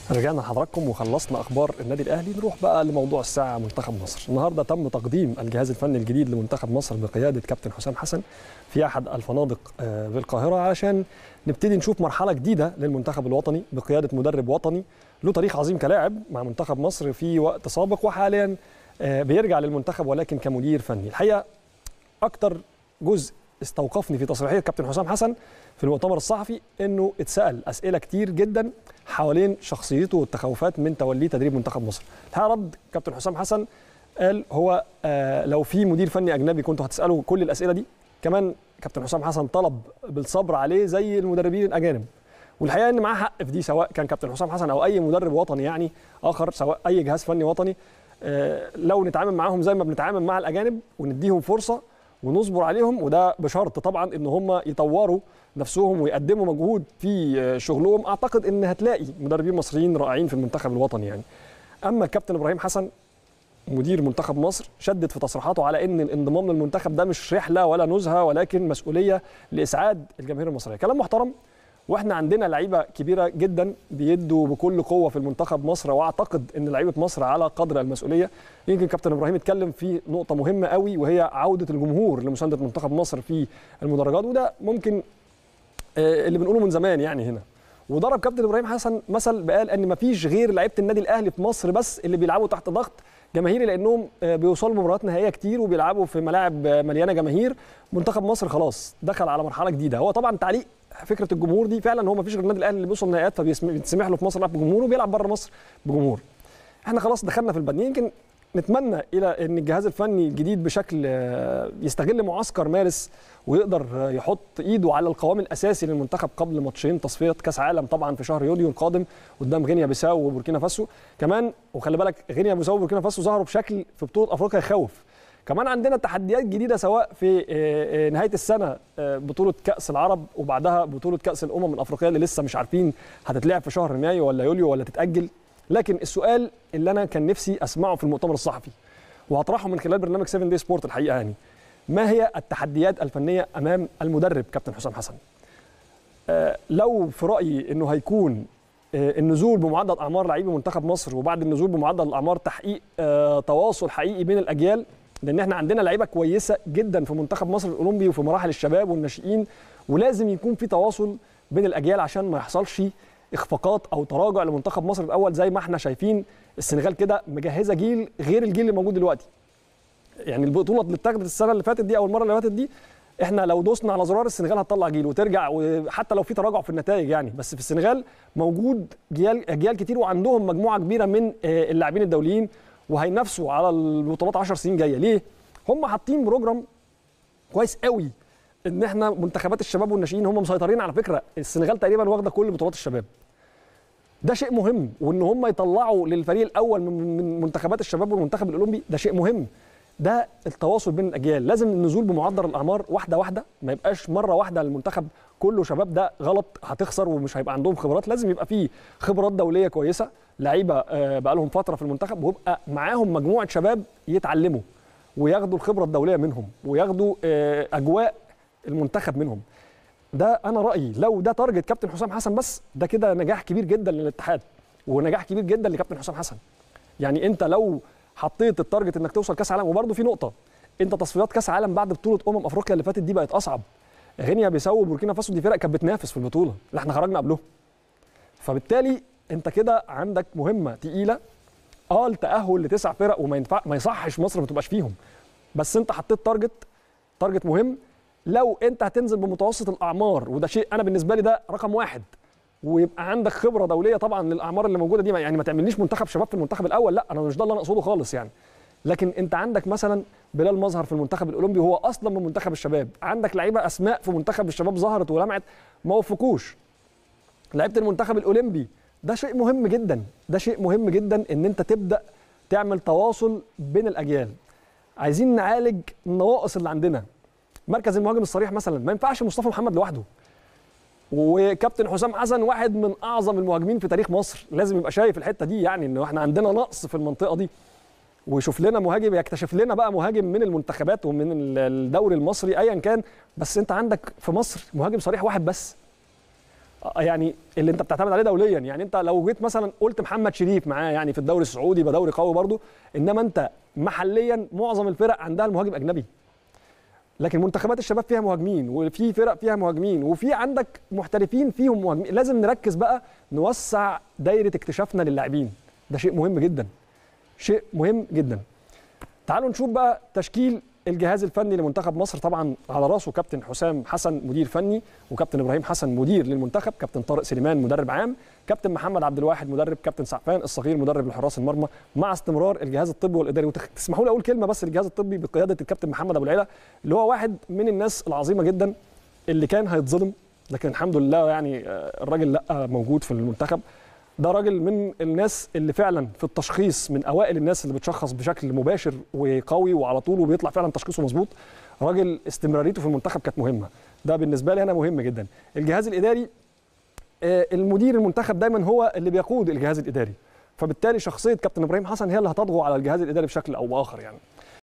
رجعنا لحضراتكم وخلصنا اخبار النادي الاهلي. نروح بقى لموضوع الساعه منتخب مصر. النهارده تم تقديم الجهاز الفني الجديد لمنتخب مصر بقياده كابتن حسام حسن في احد الفنادق بالقاهره علشان نبتدي نشوف مرحله جديده للمنتخب الوطني بقياده مدرب وطني له تاريخ عظيم كلاعب مع منتخب مصر في وقت سابق، وحاليا بيرجع للمنتخب ولكن كمدير فني. الحقيقه اكتر جزء استوقفني في تصريحات كابتن حسام حسن في المؤتمر الصحفي انه اتسال اسئله كتير جدا حوالين شخصيته والتخوفات من توليه تدريب منتخب مصر. الحقيقه رد كابتن حسام حسن قال هو لو في مدير فني اجنبي كنتوا هتسالوا كل الاسئله دي. كمان كابتن حسام حسن طلب بالصبر عليه زي المدربين الاجانب، والحقيقه ان معاه حق في دي، سواء كان كابتن حسام حسن او اي مدرب وطني يعني اخر، سواء اي جهاز فني وطني. لو نتعامل معاهم زي ما بنتعامل مع الاجانب ونديهم فرصه ونصبر عليهم، وده بشرط طبعا ان هم يطوروا نفسهم ويقدموا مجهود في شغلهم، اعتقد ان هتلاقي مدربين مصريين رائعين في المنتخب الوطني يعني. اما الكابتن ابراهيم حسن مدير منتخب مصر شدد في تصريحاته على ان الانضمام للمنتخب ده مش رحله ولا نزهه ولكن مسؤوليه لاسعاد الجماهير المصريه. كلام محترم، واحنا عندنا لعيبه كبيره جدا بيدوا بكل قوه في المنتخب مصر، واعتقد ان لعيبه مصر على قدر المسؤوليه. يمكن كابتن ابراهيم اتكلم في نقطه مهمه قوي وهي عوده الجمهور لمسانده منتخب مصر في المدرجات، وده ممكن اللي بنقوله من زمان يعني هنا. وضرب كابتن ابراهيم حسن مثل بقال ان مفيش غير لعيبه النادي الاهلي في مصر بس اللي بيلعبوا تحت ضغط جماهيري، لانهم بيوصلوا مباريات نهائيه كتير وبيلعبوا في ملاعب مليانه جماهير. منتخب مصر خلاص دخل على مرحله جديده. هو طبعا تعليق فكره الجمهور دي فعلا، هو مفيش غير النادي الاهلي اللي بيوصل نهائيات فبيتسمح له في مصر يلعب بجمهور وبيلعب بره مصر بجمهور. احنا خلاص دخلنا في البدني. يمكن نتمنى الى ان الجهاز الفني الجديد بشكل يستغل معسكر مارس ويقدر يحط ايده على القوام الاساسي للمنتخب قبل ماتشين تصفيه كاس عالم طبعا في شهر يوليو القادم قدام غينيا بيساو وبوركينا فاسو كمان. وخلي بالك غينيا بيساو وبوركينا فاسو ظهروا بشكل في بطوله افريقيا يخوف. كمان عندنا تحديات جديده سواء في نهايه السنه بطوله كاس العرب وبعدها بطوله كاس الامم الافريقيه اللي لسه مش عارفين هتتلعب في شهر مايو ولا يوليو ولا تتاجل. لكن السؤال اللي انا كان نفسي اسمعه في المؤتمر الصحفي وهطرحه من خلال برنامج 7 داي سبورت الحقيقه يعني، ما هي التحديات الفنيه امام المدرب كابتن حسام حسن؟ لو في رايي انه هيكون النزول بمعدل اعمار لاعبي منتخب مصر، وبعد النزول بمعدل الاعمار تحقيق تواصل حقيقي بين الاجيال، لان احنا عندنا لعيبه كويسه جدا في منتخب مصر الاولمبي وفي مراحل الشباب والناشئين، ولازم يكون في تواصل بين الاجيال عشان ما يحصلش اخفاقات او تراجع لمنتخب مصر الاول. زي ما احنا شايفين السنغال كده مجهزه جيل غير الجيل اللي موجود دلوقتي. يعني البطوله اللي اتاخدت السنه اللي فاتت دي او المره اللي فاتت دي، احنا لو دوسنا على زرار السنغال هتطلع جيل وترجع، وحتى لو في تراجع في النتائج يعني، بس في السنغال موجود اجيال كتير وعندهم مجموعه كبيره من اللاعبين الدوليين وهينافسوا على البطولات 10 سنين جايه. ليه؟ هم حاطين بروجرام كويس قوي ان احنا منتخبات الشباب والناشئين هم مسيطرين. على فكره السنغال تقريبا واخده كل بطولات الشباب، ده شيء مهم. وان هم يطلعوا للفريق الاول من منتخبات الشباب والمنتخب الاولمبي ده شيء مهم. ده التواصل بين الاجيال، لازم النزول بمعدل الاعمار واحده واحده، ما يبقاش مره واحده المنتخب كله شباب، ده غلط، هتخسر ومش هيبقى عندهم خبرات. لازم يبقى فيه خبرات دوليه كويسه، لعيبه بقى لهم فتره في المنتخب ويبقى معاهم مجموعه شباب يتعلموا وياخدوا الخبره الدوليه منهم وياخدوا اجواء المنتخب منهم. ده انا رايي لو ده تارجت كابتن حسام حسن بس، ده كده نجاح كبير جدا للاتحاد ونجاح كبير جدا لكابتن حسام حسن. يعني انت لو حطيت التارجت انك توصل كاس عالم، وبرده في نقطه، انت تصفيات كاس عالم بعد بطوله افريقيا اللي فاتت دي بقت اصعب. غينيا بيساو وبوركينا فاسو دي فرق كانت بتنافس في البطوله اللي احنا خرجنا قبلهم، فبالتالي انت كده عندك مهمه تقيله. التاهل ل9 فرق ما يصحش مصر ما تبقاش فيهم، بس انت حطيت تارجت مهم. لو انت هتنزل بمتوسط الاعمار، وده شيء انا بالنسبه لي ده رقم واحد، ويبقى عندك خبره دوليه طبعا للاعمار اللي موجوده دي، يعني ما تعملنيش منتخب شباب في المنتخب الاول، لا انا مش ده اللي انا اقصده خالص يعني. لكن انت عندك مثلا بلال مظهر في المنتخب الاولمبي وهو اصلا من منتخب الشباب، عندك لعيبه اسماء في منتخب الشباب ظهرت ولمعت ما وفقوش. لعيبه المنتخب الاولمبي، ده شيء مهم جدا، ده شيء مهم جدا ان انت تبدا تعمل تواصل بين الاجيال. عايزين نعالج النواقص اللي عندنا. مركز المهاجم الصريح مثلا ما ينفعش مصطفى محمد لوحده، وكابتن حسام حسن واحد من اعظم المهاجمين في تاريخ مصر، لازم يبقى شايف الحته دي يعني ان احنا عندنا نقص في المنطقه دي، ويشوف لنا مهاجم، يكتشف لنا بقى مهاجم من المنتخبات ومن الدوري المصري ايا كان. بس انت عندك في مصر مهاجم صريح واحد بس، يعني اللي انت بتعتمد عليه دوليا. يعني انت لو جيت مثلا قلت محمد شريف معاه يعني في الدوري السعودي يبقى دوري قوي برضه، انما انت محليا معظم الفرق عندها المهاجم اجنبي. لكن منتخبات الشباب فيها مهاجمين، وفي فرق فيها مهاجمين، وفي عندك محترفين فيهم مهاجمين. لازم نركز بقى نوسع دايره اكتشافنا للاعبين، ده شيء مهم جدا، شيء مهم جدا. تعالوا نشوف بقى تشكيل الجهاز الفني لمنتخب مصر. طبعا على راسه كابتن حسام حسن مدير فني، وكابتن ابراهيم حسن مدير للمنتخب، كابتن طارق سليمان مدرب عام، كابتن محمد عبد الواحد مدرب، كابتن سعفان الصغير مدرب لحراس المرمى، مع استمرار الجهاز الطبي والاداري. وتسمحوا لي اقول كلمه بس، الجهاز الطبي بقياده الكابتن محمد ابو العيله اللي هو واحد من الناس العظيمه جدا اللي كان هيتظلم، لكن الحمد لله يعني الراجل لا موجود في المنتخب. ده راجل من الناس اللي فعلا في التشخيص من اوائل الناس اللي بتشخص بشكل مباشر وقوي وعلى طول وبيطلع فعلا تشخيصه مظبوط. راجل استمراريته في المنتخب كانت مهمه، ده بالنسبه لي انا مهم جدا. الجهاز الاداري، المدير المنتخب دايما هو اللي بيقود الجهاز الاداري، فبالتالي شخصيه كابتن ابراهيم حسن هي اللي هتطغى على الجهاز الاداري بشكل او باخر يعني.